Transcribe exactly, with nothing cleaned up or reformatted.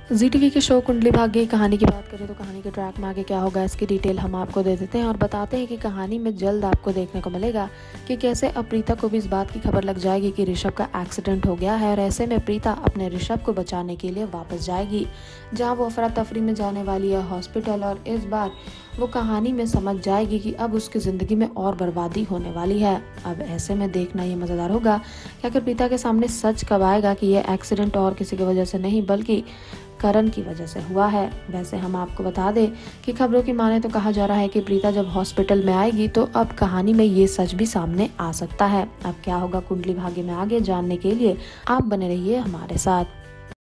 जी TV के show Kundali Bhagya कहानी की बात करें तो कहानी के ट्रैक में आगे क्या होगा इसकी डिटेल हम आपको दे देते हैं और बताते हैं कि कहानी में जल्द आपको देखने को मिलेगा कि कैसे अब प्रीता को भी इस बात की खबर लग जाएगी कि ऋषभ का एक्सीडेंट हो गया है और ऐसे में प्रीता अपने ऋषभ को बचाने के लिए वापस जाएगी, जहां वो अफरा तफरी में जाने वाली है हॉस्पिटल। और इस बार वो कहानी में समझ जाएगी कि अब उसकी ज़िंदगी में और बर्बादी होने वाली है। अब ऐसे में देखना ये मज़ेदार होगा कि आखिर प्रीता के सामने सच कब आएगा कि ये एक्सीडेंट और किसी की वजह से नहीं बल्कि करण की वजह से हुआ है। वैसे हम आपको बता दें कि खबरों की माने तो कहा जा रहा है कि प्रीता जब हॉस्पिटल में आएगी तो अब कहानी में ये सच भी सामने आ सकता है। अब क्या होगा कुंडली भाग्य में आगे जानने के लिए आप बने रहिए हमारे साथ।